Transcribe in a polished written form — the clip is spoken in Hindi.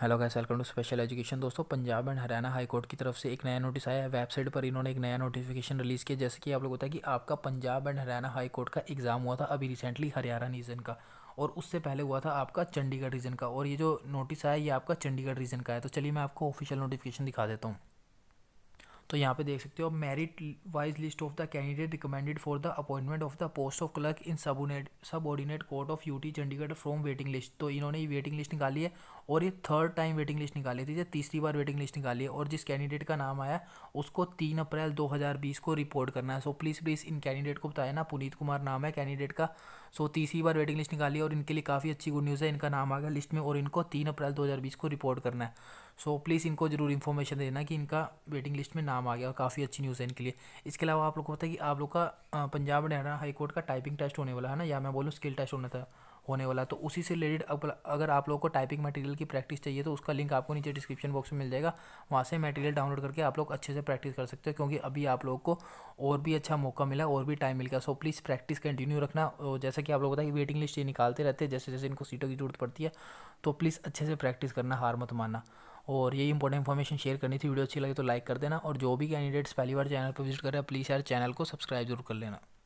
Hello guys, welcome to special education. दोस्तों, Punjab and Haryana high court की तरफ से एक नया नोटिस आया है। वेबसाइट पर इन्होंने एक नया नोटिफिकेशन रिलीज़ किया। जैसे कि आप लोग पता है कि आपका Punjab and Haryana high court का एग्ज़ाम हुआ था अभी रिसेंटली हरियाणा रीजन का, और उससे पहले हुआ था आपका चंडीगढ़ रीजन का। और ये जो नोटिस आया ये आपका चंडीगढ़ रीजन का है। तो चलिए मैं आपको ऑफिशियल नोटिफिकेशन दिखा देता हूँ। तो यहाँ पे देख सकते हो, merit wise list of the candidate recommended for the appointment of the post of clerk in subordinate court of UT Chandigarh from waiting list. तो इन्होंने ये वेटिंग लिस्ट निकाली है, और ये थर्ड टाइम वेटिंग लिस्ट निकाली थी, ये तीसरी बार वेटिंग लिस्ट निकाली है। और जिस कैंडिडेट का नाम आया उसको 3 अप्रैल 2020 को रिपोर्ट करना है। सो प्लीज़ इन कैंडिडेट को बताया ना, पुनीत कुमार नाम है कैंडिडेट का। सो तीसरी बार वेटिंग लिस्ट निकाली है, और इनके लिए काफ़ी अच्छी गुड न्यूज़ है, इनका नाम आ गया लिस्ट में, और इनको 3 अप्रैल 2020 को रिपोर्ट करना है। सो प्लीज़ इनको जरूर इन्फॉर्मेशन देना कि इनका वेटिंग लिस्ट में नाम आ गया, और काफ़ी अच्छी न्यूज़ है इनके लिए। इसके अलावा आप लोग को पता है कि आप लोग का Punjab and Haryana high court का टाइपिंग टेस्ट होने वाला है ना, या मैं बोलूँ स्किल टेस्ट होने वाला है। तो उसी से रिलेटेड अगर आप लोगों को टाइपिंग मटेरियल की प्रैक्टिस चाहिए तो उसका लिंक आपको नीचे डिस्क्रिप्शन बॉक्स में मिल जाएगा। वहाँ से मटेरियल डाउनलोड करके आप लोग अच्छे से प्रैक्टिस कर सकते हो, क्योंकि अभी आप लोगों को और भी अच्छा मौका मिला, और भी टाइम मिल गया। सो प्लीज़ प्रैक्टिस कंटिन्यू रखना। और जैसा कि आप लोग पता है कि वेटिंग लिस्ट ये निकालते रहते हैं जैसे जैसे इनको सीटों की जरूरत पड़ती है। तो प्लीज़ अच्छे से प्रैक्टिस करना, हार मत मानना। और यही इंपॉर्टेंट इन्फॉर्मेशन शेयर करनी थी। वीडियो अच्छी लगी तो लाइक कर देना, और जो भी कैंडिडेट्स पहली बार चैनल पर विजिट कर रहे हैं प्लीज़ यार चैनल को सब्सक्राइब जरूर कर लेना।